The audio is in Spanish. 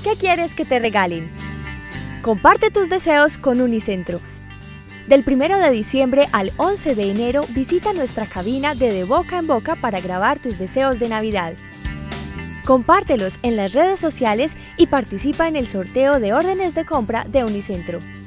¿Qué quieres que te regalen? Comparte tus deseos con Unicentro. Del 1 de diciembre al 11 de enero visita nuestra cabina de boca en boca para grabar tus deseos de Navidad. Compártelos en las redes sociales y participa en el sorteo de órdenes de compra de Unicentro.